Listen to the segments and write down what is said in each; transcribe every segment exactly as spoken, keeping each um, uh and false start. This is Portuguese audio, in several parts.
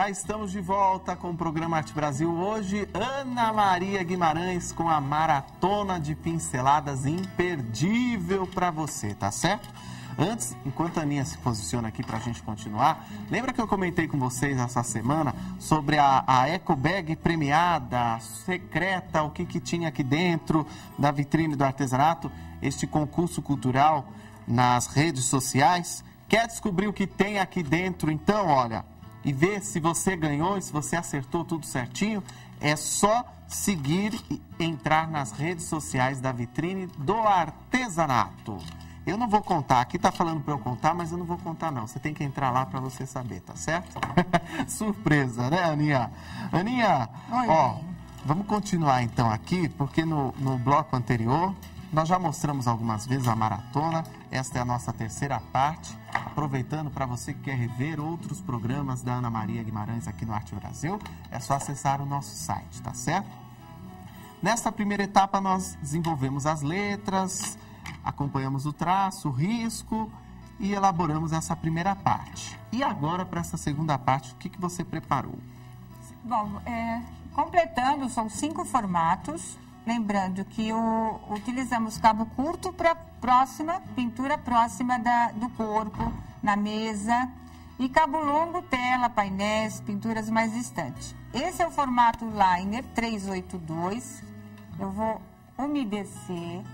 Já estamos de volta com o programa Arte Brasil. Hoje, Ana Maria Guimarães com a maratona de pinceladas imperdível para você, tá certo? Antes, enquanto a Aninha se posiciona aqui para a gente continuar, lembra que eu comentei com vocês essa semana sobre a, a Eco Bag premiada, secreta, o que, que tinha aqui dentro da vitrine do artesanato, este concurso cultural nas redes sociais? Quer descobrir o que tem aqui dentro? Então, olha, e ver se você ganhou e se você acertou tudo certinho, é só seguir e entrar nas redes sociais da vitrine do artesanato. Eu não vou contar, aqui tá falando para eu contar, mas eu não vou contar não. Você tem que entrar lá para você saber, tá certo? Surpresa, né, Aninha? Aninha, Oi, ó, bem. Vamos continuar então aqui, porque no, no bloco anterior nós já mostramos algumas vezes a maratona. Esta é a nossa terceira parte. Aproveitando para você que quer rever outros programas da Ana Maria Guimarães aqui no Arte Brasil, é só acessar o nosso site, tá certo? Nesta primeira etapa nós desenvolvemos as letras, acompanhamos o traço, o risco e elaboramos essa primeira parte. E agora, para essa segunda parte, o que, que você preparou? Bom, é, completando, são cinco formatos. Lembrando que o, utilizamos cabo curto para próxima, pintura próxima da, do corpo, na mesa. E cabo longo, tela, painéis, pinturas mais distantes. Esse é o formato Liner trezentos e oitenta e dois. Eu vou umedecer.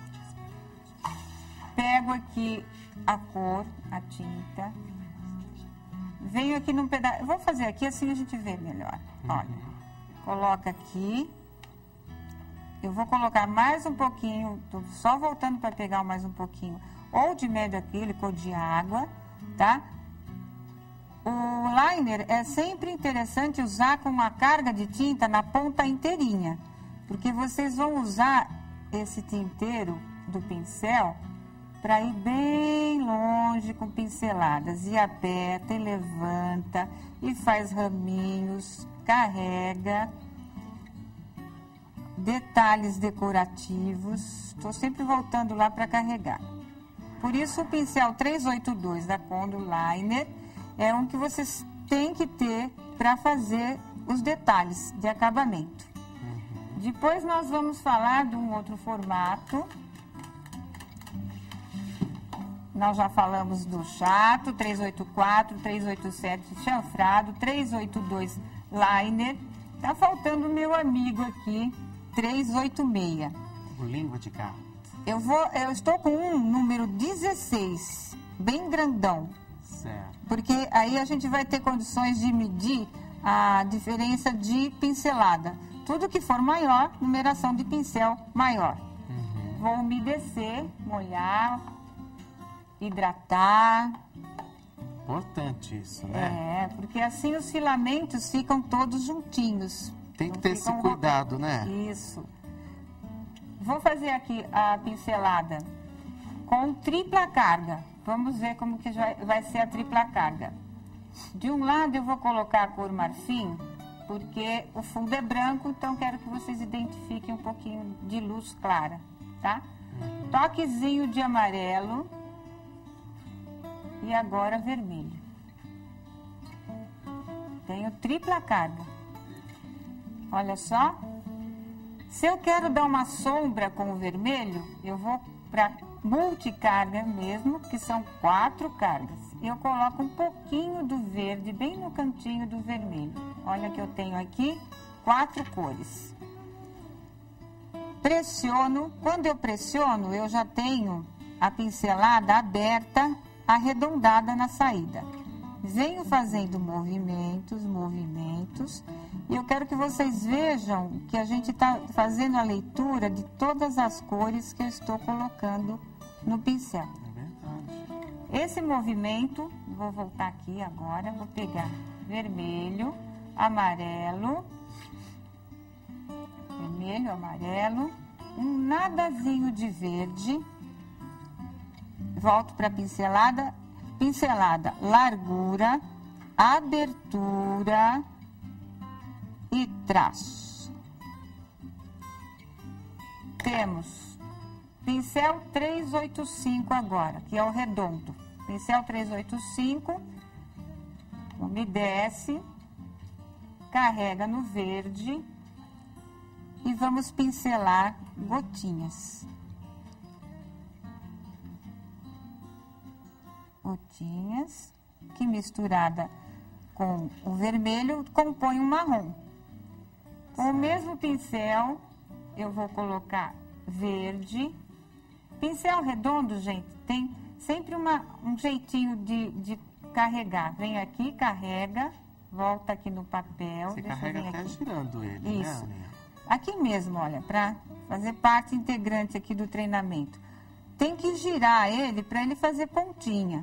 Pego aqui a cor, a tinta. Venho aqui num pedaço. Eu vou fazer aqui assim a gente vê melhor. Olha, coloca aqui. Eu vou colocar mais um pouquinho, tô só voltando para pegar mais um pouquinho, ou de médio acrílico ou de água, tá? O liner é sempre interessante usar com uma carga de tinta na ponta inteirinha, porque vocês vão usar esse tinteiro do pincel para ir bem longe com pinceladas. E aperta, e levanta, e faz raminhos, carrega. Detalhes decorativos, estou sempre voltando lá para carregar. Por isso o pincel trezentos e oitenta e dois da Condo Liner é um que vocês têm que ter para fazer os detalhes de acabamento. Uhum. Depois nós vamos falar de um outro formato. Nós já falamos do chato, trezentos e oitenta e quatro, trezentos e oitenta e sete chanfrado, trezentos e oitenta e dois Liner. Tá faltando o meu amigo aqui, trezentos e oitenta e seis. O língua de cá. Eu, vou, eu estou com um número dezesseis, bem grandão. Certo. Porque aí a gente vai ter condições de medir a diferença de pincelada. Tudo que for maior, numeração de pincel maior. Uhum. Vou umedecer, molhar, hidratar. Importante isso, né? É, porque assim os filamentos ficam todos juntinhos. Tem que ter esse cuidado, né? Isso. Vou fazer aqui a pincelada com tripla carga. Vamos ver como que vai ser a tripla carga. De um lado eu vou colocar a cor marfim, porque o fundo é branco, então quero que vocês identifiquem um pouquinho de luz clara, tá? Uhum. Toquezinho de amarelo e agora vermelho. Tenho tripla carga. Olha só, se eu quero dar uma sombra com o vermelho, eu vou para multicarga mesmo, que são quatro cargas. Eu coloco um pouquinho do verde bem no cantinho do vermelho. Olha que eu tenho aqui quatro cores. Pressiono, quando eu pressiono, eu já tenho a pincelada aberta, arredondada na saída. Venho fazendo movimentos, movimentos, e eu quero que vocês vejam que a gente está fazendo a leitura de todas as cores que eu estou colocando no pincel. É verdade. Esse movimento, vou voltar aqui agora, vou pegar vermelho, amarelo, vermelho, amarelo, um nadazinho de verde, volto para a pincelada, pincelada, largura, abertura e traço. Temos pincel trezentos e oitenta e cinco agora, que é o redondo. Pincel trezentos e oitenta e cinco, umedece, carrega no verde e vamos pincelar gotinhas. Gotinhas, que misturada com o vermelho compõe um marrom. Com o mesmo pincel, eu vou colocar verde. Pincel redondo, gente, tem sempre uma, um jeitinho de, de carregar. Vem aqui, carrega, volta aqui no papel. Você deixa carrega eu vir até aqui. girando ele, Isso. né, Aninha? Aqui mesmo, olha, para fazer parte integrante aqui do treinamento. Tem que girar ele para ele fazer pontinha.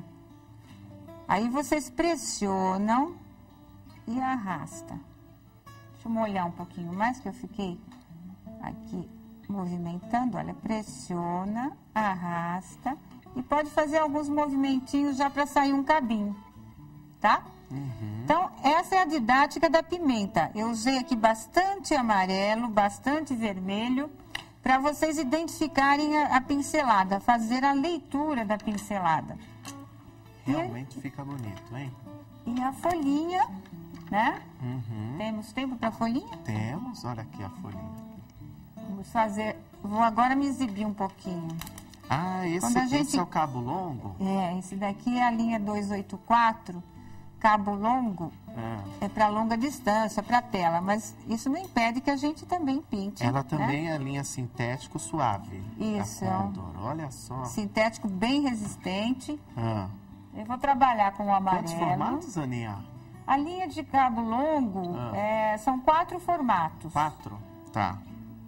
Aí vocês pressionam e arrasta. Deixa eu molhar um pouquinho mais, que eu fiquei aqui movimentando. Olha, pressiona, arrasta. E pode fazer alguns movimentinhos já para sair um cabinho, tá? Uhum. Então, essa é a didática da pimenta. Eu usei aqui bastante amarelo, bastante vermelho, para vocês identificarem a, a pincelada, fazer a leitura da pincelada. Realmente fica bonito, hein? E a folhinha, né? Uhum. Temos tempo para a folhinha? Temos, olha aqui a folhinha. Vamos fazer... Vou agora me exibir um pouquinho. Ah, esse, Quando a gente- esse é o cabo longo? É, esse daqui é a linha duzentos e oitenta e quatro, cabo longo, É. é para longa distância, para tela, mas isso não impede que a gente também pinte. Ela né? também é linha sintético suave. Isso. da Condor. Olha só. Sintético bem resistente. Ah. Eu vou trabalhar com o Quantos amarelo. formatos, Aninha? A linha de cabo longo Ah. é, são quatro formatos. Quatro? Tá.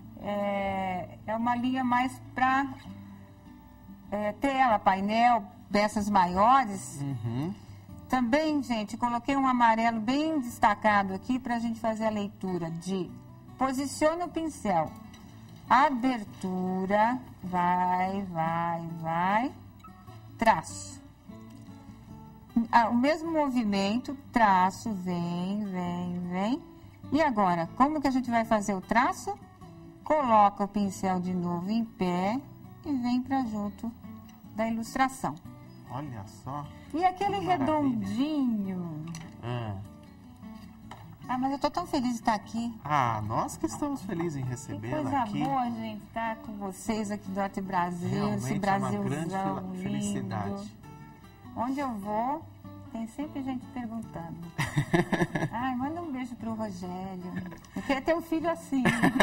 É, é uma linha mais para é, tela, painel, peças maiores. Uhum. Também, gente, coloquei um amarelo bem destacado aqui para a gente fazer a leitura de posiciona o pincel, abertura, vai, vai, vai, traço. Ah, o mesmo movimento, traço, vem, vem, vem. E agora, como que a gente vai fazer o traço? Coloca o pincel de novo em pé e vem para junto da ilustração. Olha só. E aquele Que maravilha. redondinho. Ah. Ah, mas eu tô tão feliz de estar aqui. Ah, nós que estamos felizes em Que recebê-la coisa aqui. boa, gente, estar com vocês aqui do Arte Brasil, Realmente esse é uma Brasilzão grande fel- lindo. felicidade. Onde eu vou, tem sempre gente perguntando. Ai, manda um beijo pro Rogério. Eu queria ter um filho assim.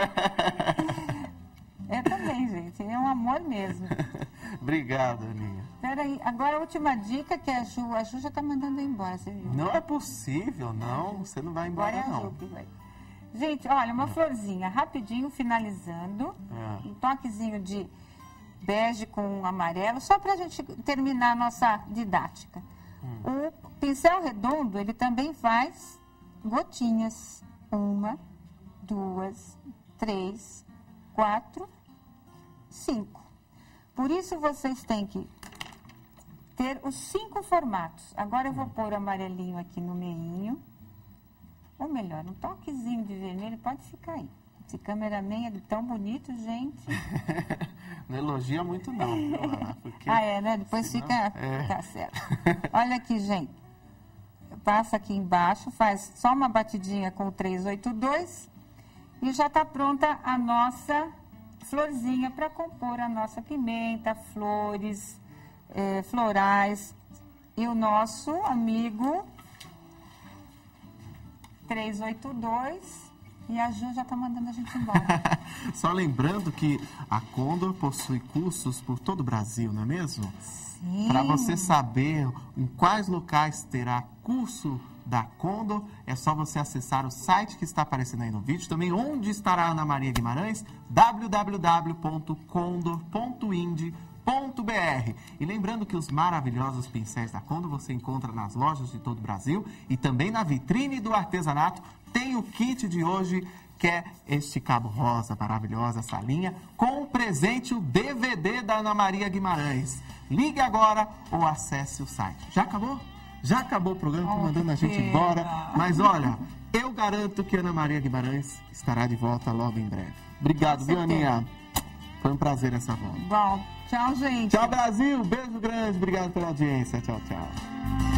É também, gente, é um amor mesmo. Obrigado, Aninha. Peraí, agora a última dica que a Ju, a Ju já tá mandando eu embora, você viu? Não é possível, não. Você não vai Agora embora, é a Ju não. que vai. Gente, olha, uma florzinha, rapidinho, finalizando. Ah. Um toquezinho de bege com amarelo, só para a gente terminar a nossa didática. Hum. O pincel redondo, ele também faz gotinhas. Uma, duas, três, quatro, cinco. Por isso, vocês têm que ter os cinco formatos. Agora eu vou pôr o amarelinho aqui no meinho. Ou melhor, um toquezinho de vermelho pode ficar aí. Esse cameraman é tão bonito, gente. Não elogia muito, não, viu, Ana? Porque Ah, é, né? Depois senão- fica... é. Tá certo. Olha aqui, gente. Passa aqui embaixo, faz só uma batidinha com o trezentos e oitenta e dois e já está pronta a nossa florzinha para compor a nossa pimenta, flores, eh, florais. E o nosso amigo trezentos e oitenta e dois... E a Ju já está mandando a gente embora. Só lembrando que a Condor possui cursos por todo o Brasil, não é mesmo? Sim. Para você saber em quais locais terá curso da Condor, é só você acessar o site que está aparecendo aí no vídeo. Também onde estará a Ana Maria Guimarães, w w w ponto condor ponto ind ponto b r. E lembrando que os maravilhosos pincéis da Condor você encontra nas lojas de todo o Brasil e também na vitrine do artesanato. Tem o kit de hoje, que é este cabo rosa maravilhosa, essa linha, com o presente, o D V D da Ana Maria Guimarães. Ligue agora ou acesse o site. Já acabou? Já acabou o programa, tô Oh, mandando a gente pena. embora. Mas olha, eu garanto que Ana Maria Guimarães estará de volta logo em breve. Obrigado, Com viu, certeza. Aninha? Foi um prazer essa volta. Bom, tchau, gente. Tchau, Brasil. Beijo grande. Obrigado pela audiência. Tchau, tchau.